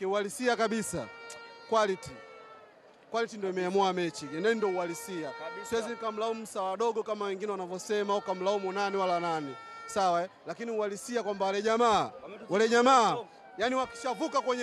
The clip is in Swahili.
Kiuhalisia kabisa. Quality ndio imeamua mechi. Ndio uhalisia. Siwezi nikamlaumu sawa wadogo kama wengine wanavyosema au kamlaumu nani wala nani. Sawa lakini uhalisia kwamba wale jamaa yani wakishavuka kwenye